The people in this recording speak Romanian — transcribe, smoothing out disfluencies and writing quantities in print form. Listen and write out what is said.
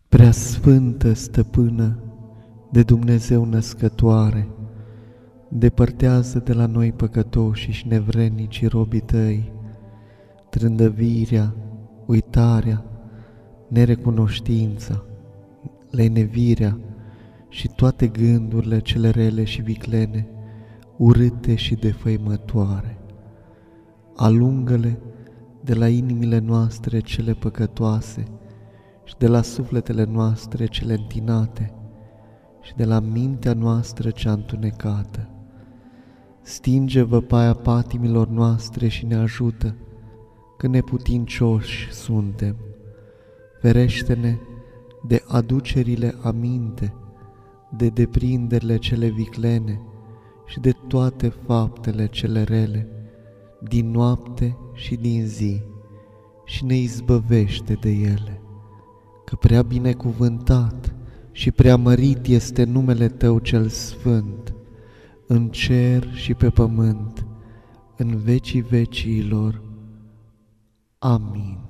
Preasfântă Stăpână, de Dumnezeu născătoare, depărtează de la noi păcătoși și nevrednici robii Tăi trândăvirea, uitarea, nerecunoștința, lenevirea și toate gândurile cele rele și viclene, urâte și defăimătoare. Alungă-le de la inimile noastre cele păcătoase și de la sufletele noastre cele întinate și de la mintea noastră cea întunecată. Stinge văpaia patimilor noastre și ne ajută, că neputincioși suntem. Ferește-ne de aducerile aminte, de deprinderile cele viclene și de toate faptele cele rele, din noapte și din zi, și ne izbăvește de ele, că prea binecuvântat și prea mărit este numele Tău cel sfânt, în cer și pe pământ, în vecii veciilor. Amin.